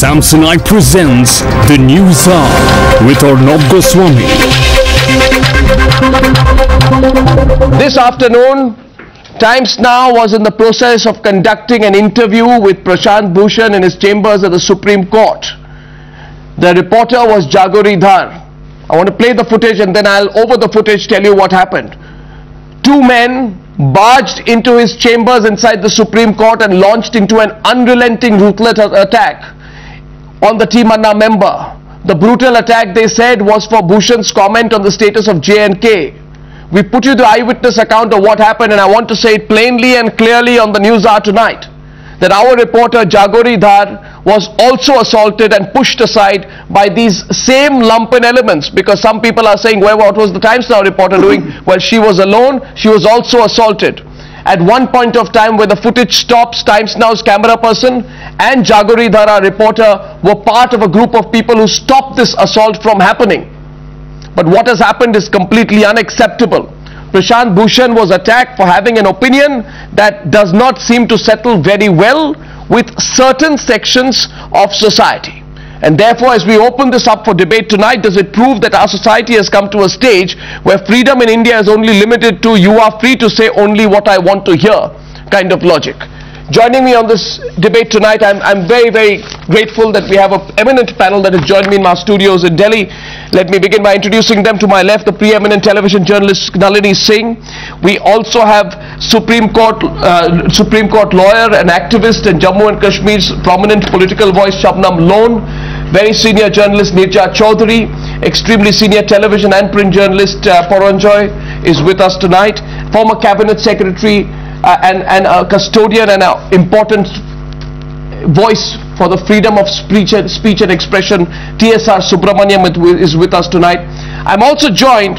Samsonite presents the News Hour with Arnab Goswami. This afternoon, Times Now was in the process of conducting an interview with Prashant Bhushan in his chambers at the Supreme Court. The reporter was Jagori Dhar. I want to play the footage and then I'll over the footage tell you what happened. Two men barged into his chambers inside the Supreme Court and launched into an unrelenting, ruthless attack on the Team Anna member. The brutal attack, they said, was for Bhushan's comment on the status of J&K. We put you the eyewitness account of what happened, and I want to say it plainly and clearly on the News Hour tonight that our reporter Jagori Dhar was also assaulted and pushed aside by these same lumpen elements, because some people are saying, well, what was the Times Now reporter doing? Well, she was alone. She was also assaulted. At one point of time where the footage stops, Times Now's camera person and Jagori Dhar, our reporter, were part of a group of people who stopped this assault from happening. But what has happened is completely unacceptable. Prashant Bhushan was attacked for having an opinion that does not seem to settle very well with certain sections of society. And therefore, as we open this up for debate tonight, does it prove that our society has come to a stage where freedom in India is only limited to you are free to say only what I want to hear kind of logic? Joining me on this debate tonight, I'm very, very grateful that we have an eminent panel that has joined me in our studios in Delhi. Let me begin by introducing them. To my left, the preeminent television journalist Nalini Singh. We also have Supreme Court lawyer and activist in Jammu and Kashmir's prominent political voice Shabnam Lone. Very senior journalist Nirja Chaudhary. Extremely senior television and print journalist Paranjoy is with us tonight. Former cabinet secretary and a custodian and an important voice for the freedom of speech and expression, TSR Subramaniam is with us tonight. I'm also joined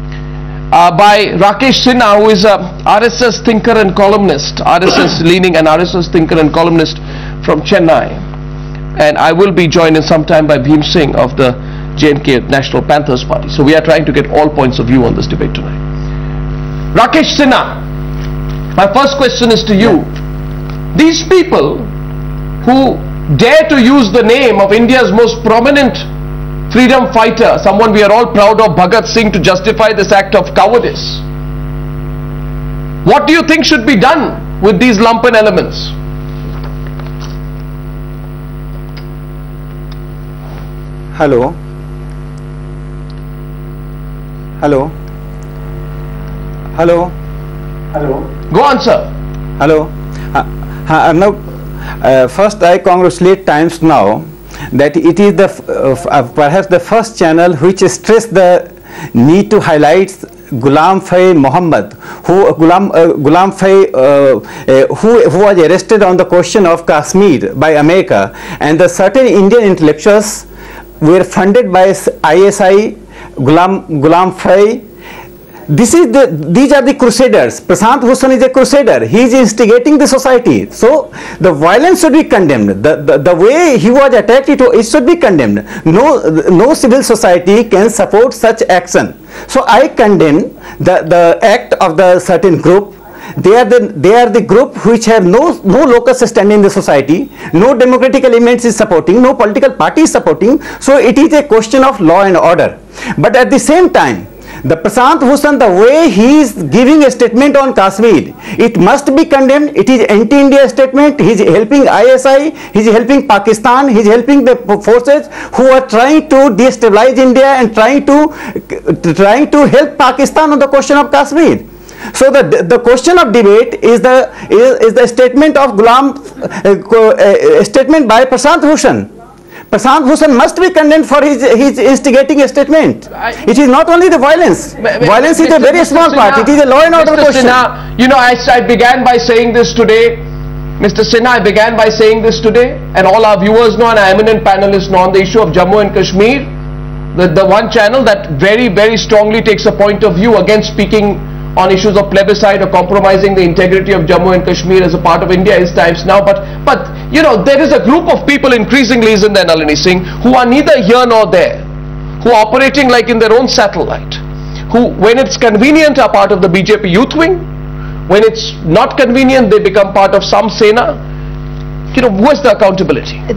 by Rakesh Sinha, who is a RSS thinker and columnist, RSS leaning and RSS thinker and columnist from Chennai. And I will be joined in some time by Bhim Singh of the J&K National Panthers Party. So we are trying to get all points of view on this debate tonight. Rakesh Sinha, my first question is to you. These people who dare to use the name of India's most prominent freedom fighter, someone we are all proud of, Bhagat Singh, to justify this act of cowardice, what do you think should be done with these lumpen elements? Hello. Hello. Hello. Hello. Go on, sir. Hello. First, I congratulate Times Now that it is the perhaps the first channel which stressed the need to highlight Ghulam Fai Muhammad, who was arrested on the question of Kashmir by America, and the certain Indian intellectuals were funded by ISI, Ghulam Fai. These are the crusaders. Prashant Bhushan is a crusader. He is instigating the society. So the violence should be condemned. The way he was attacked, it should be condemned. No civil society can support such action. So I condemn the act of the certain group. They are the group which have no locus standing in the society, no democratic elements is supporting, no political party is supporting. So it is a question of law and order. But at the same time, the Prashant Bhushan, the way he is giving a statement on Kashmir, it must be condemned. It is anti-India statement. He is helping ISI, he is helping Pakistan, he is helping the forces who are trying to destabilize India and trying to help Pakistan on the question of Kashmir. So the question of debate is the statement of statement by Prashant Bhushan. Prashant Bhushan must be condemned for his instigating a statement. It is not only the violence. Violence is a very small part. It is a law and order question. Sinha, you know, I began by saying this today. Mr. Sinha, I began by saying this today, and all our viewers know and our eminent panelists know, on the issue of Jammu and Kashmir, the one channel that very, very strongly takes a point of view against speaking on issues of plebiscite or compromising the integrity of Jammu and Kashmir as a part of India is Times Now. But you know, there is a group of people increasingly, isn't there, Nalini Singh, who are neither here nor there, who are operating like in their own satellite, who, when it's convenient, are part of the BJP youth wing. When it's not convenient, they become part of some Sena. You know, where's the accountability?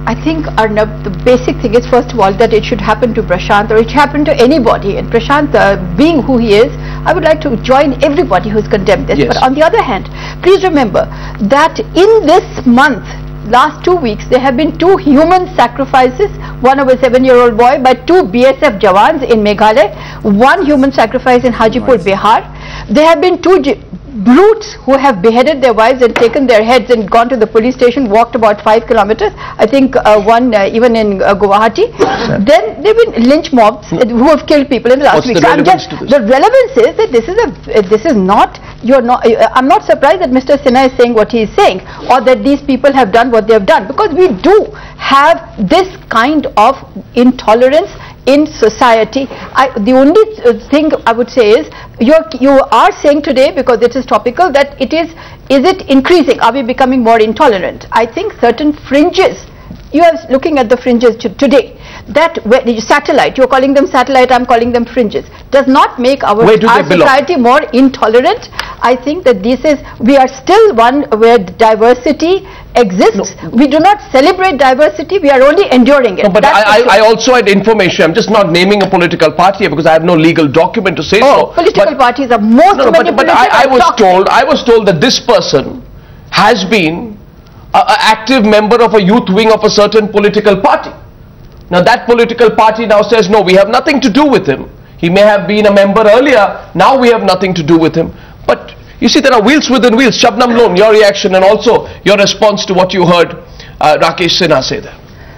I think, Arnab, the basic thing is, first of all, that it should happen to Prashant, or it should happen to anybody. And Prashant, being who he is, I would like to join everybody who's condemned this. Yes. But on the other hand, please remember that in this month, last 2 weeks, there have been 2 human sacrifices, one of a 7-year-old boy by 2 BSF Jawans in Meghalaya, 1 human sacrifice in Hajipur, Bihar. There have been 2 brutes who have beheaded their wives and taken their heads and gone to the police station, walked about 5 kilometers. I think one even in Guwahati. Then there have been lynch mobs who have killed people in the last week. The relevance to this? The relevance is that this is not, I'm not surprised that Mr. Sinha is saying what he is saying, or that these people have done what they have done, because we do have this kind of intolerance in society. The only thing I would say is, you are saying today, because it is topical, that is it increasing? Are we becoming more intolerant? I think certain fringes, you are looking at the fringes today, that satellite, you are calling them satellite, I am calling them fringes, does not make our society more intolerant. I think that we are still one where diversity exists. No. We do not celebrate diversity, we are only enduring it. No, but I also had information. I'm just not naming a political party here because I have no legal document to say so. Political parties are most but I was told that this person has been an active member of a youth wing of a certain political party. Now that political party now says, no, we have nothing to do with him. He may have been a member earlier, now we have nothing to do with him. But you see, there are wheels within wheels. Shabnam Lone, your reaction and also your response to what you heard Rakesh Sinha say there.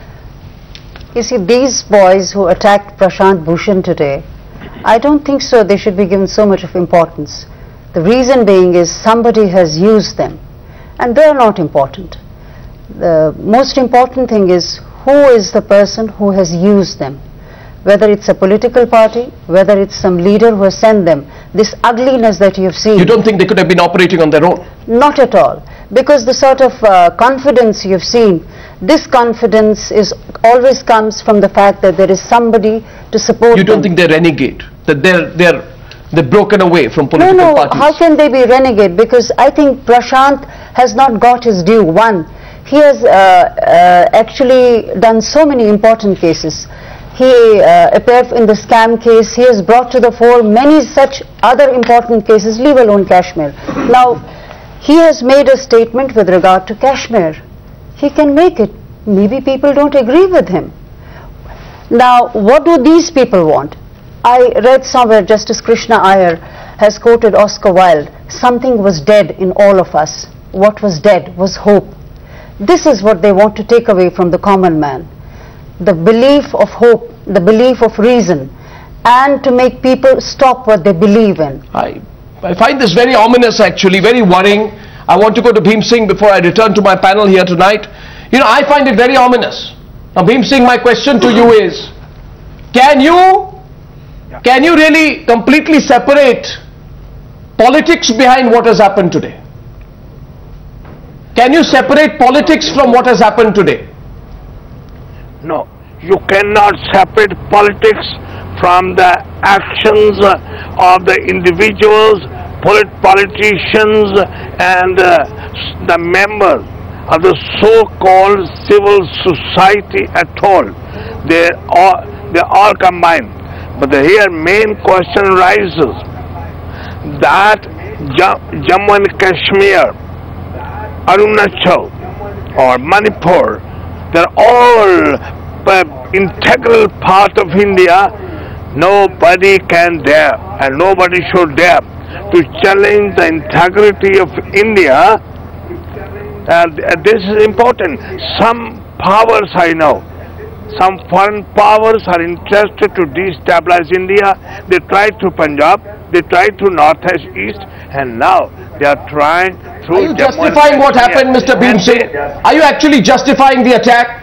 You see, these boys who attacked Prashant Bhushan today, I don't think so they should be given so much of importance. The reason being is somebody has used them, and they are not important. The most important thing is, who is the person who has used them? Whether it's a political party, whether it's some leader who has sent them. This ugliness that you have seen. You don't think they could have been operating on their own? Not at all. Because the sort of confidence you have seen, this confidence always comes from the fact that there is somebody to support You don't think they're renegade? That they're broken away from political parties? No, how can they be renegade? Because I think Prashant has not got his due. One, he has actually done so many important cases. He appeared in the scam case. He has brought to the fore many such other important cases, leave alone Kashmir. Now, he has made a statement with regard to Kashmir. He can make it. Maybe people don't agree with him. Now, what do these people want? I read somewhere Justice Krishna Iyer has quoted Oscar Wilde, something was dead in all of us. What was dead was hope. This is what they want to take away from the common man. The belief of hope, the belief of reason, and to make people stop what they believe in. I find this very ominous, actually, very worrying. I want to go to Bhim Singh before I return to my panel here tonight. You know, I find it very ominous. Now, Bhim Singh, my question to you is, can you really completely separate politics behind what has happened today? Can you separate politics from what has happened today? No, you cannot separate politics from the actions of the individuals, politicians, and the members of the so-called civil society at all. They all combined. But the here main question rises that Jammu and Kashmir, Arunachal or Manipur, they're all integral part of India. Nobody can dare and nobody should dare to challenge the integrity of India. And this is important. Some powers, I know, some foreign powers are interested to destabilize India. They tried to Punjab, they tried to Northeast, and now they are trying through. Are you justifying what happened, Mr. Bhim Singh? Are you actually justifying the attack?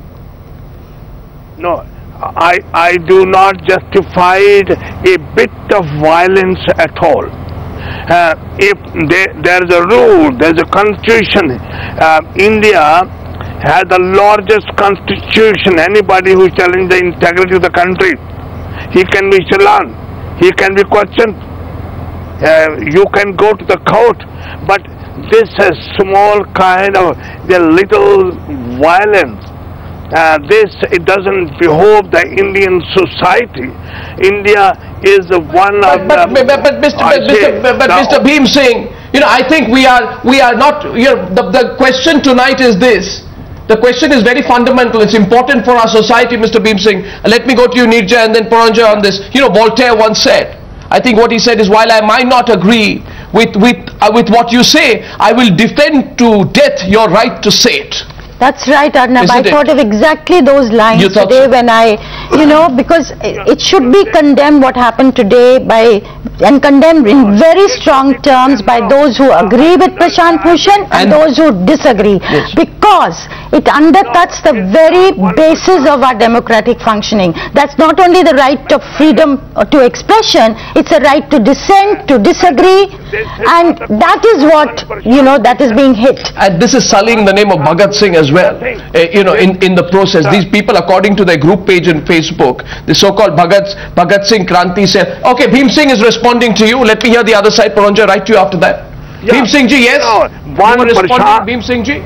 No, I do not justify a bit of violence at all. If there is a rule, there is a constitution. India has the largest constitution. Anybody who challenges the integrity of the country, he can be challenged, he can be questioned, you can go to the court. But this is small kind of the little violence, it doesn't behove the Indian society. India is one of but Mr. Bhim Singh, you know, I think we are not, you know, the question tonight is this. The question is very fundamental. It's important for our society, Mr. Bhim Singh. Let me go to you, Nirja, and then Paranjoy on this. You know, Voltaire once said, I think what he said is, while I might not agree with what you say, I will defend to death your right to say it. That's right, Arnab. I thought of exactly those lines today so? When I, you know, because it should be condemned what happened today and condemned in very strong terms by those who agree with Prashant Bhushan and those who disagree. Yes. Because it undercuts the very basis of our democratic functioning. That's not only the right of freedom to expression, it's a right to dissent, to disagree, and that is what, you know, that is being hit. And this is sullying the name of Bhagat Singh as well, you know, in the process. These people, according to their group page on Facebook, the so-called Bhagat Singh Kranti said, okay, Bhim Singh is responding to you. Let me hear the other side. Paranjoy, right to you after that. Yeah. Bhim Singh ji, yes? One Bhim Singh ji?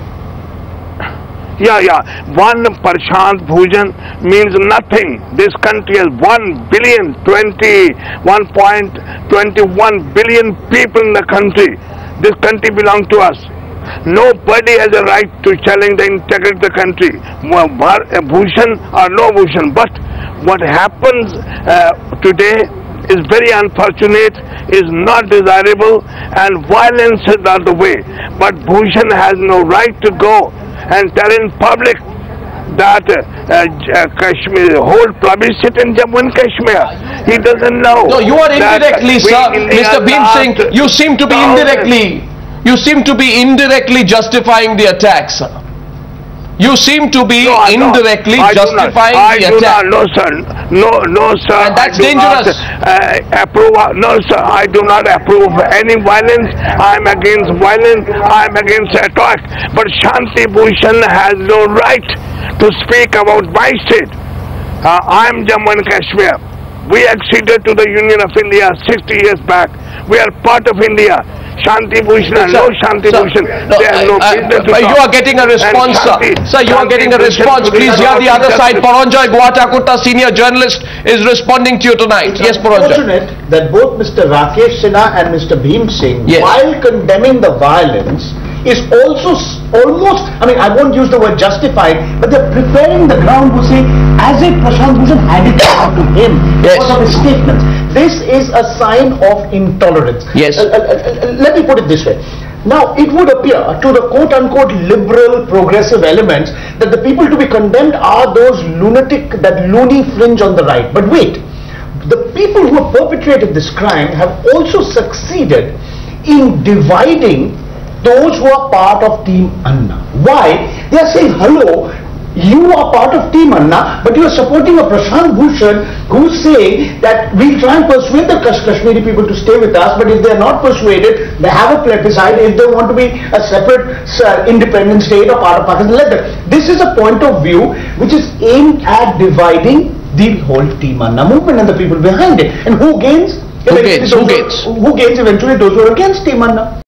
One Prashant Bhushan means nothing. This country has 1.21 billion people in the country. This country belongs to us. Nobody has a right to challenge the integrity of the country, Bhushan or no Bhushan. But what happens today is very unfortunate, is not desirable, and violence is not the way. But Bhushan has no right to go and tell in public that Kashmir, hold plebiscite in Jammu and Kashmir. He doesn't know. No, you are indirectly, sir. Mr. Bhim Singh, you seem to be indirectly justifying the attack, sir. You seem to be indirectly justifying the attack. No, sir. No, sir. And that's dangerous. No, sir. I do not approve any violence. I am against violence. I am against attack. But Shanti Bhushan has no right to speak about my state. I am Jammu and Kashmir. We acceded to the Union of India 60 years back. We are part of India. Shanti Bhushan, no Shanti Bhushan. You are getting a response, sir. Sir, you are getting a response. Please hear the other side. Paranjoy Guwahati, senior journalist, is responding to you tonight. Yes, Paranjoy. It's unfortunate that both Mr. Rakesh Sinha and Mr. Bhim Singh, while condemning the violence, is also almost, I mean, I won't use the word justified, but they're preparing the ground to say, as if Prashant Bhushan had it out to him because of his statements. This is a sign of intolerance. Yes. Let me put it this way. Now, it would appear to the quote-unquote liberal progressive elements that the people to be condemned are those lunatic, that loony fringe on the right. But wait, the people who have perpetrated this crime have also succeeded in dividing those who are part of Team Anna. Why? They are saying, hello, you are part of Team Anna, but you are supporting a Prashant Bhushan who is saying that we'll try and persuade the Kashmiri people to stay with us, but if they are not persuaded, they have a plebiscite. If they want to be a separate independent state or part of Pakistan, let them. This is a point of view which is aimed at dividing the whole Team Anna movement and the people behind it. And who gains? Who gains? Who gains eventually? Those who are against Team Anna.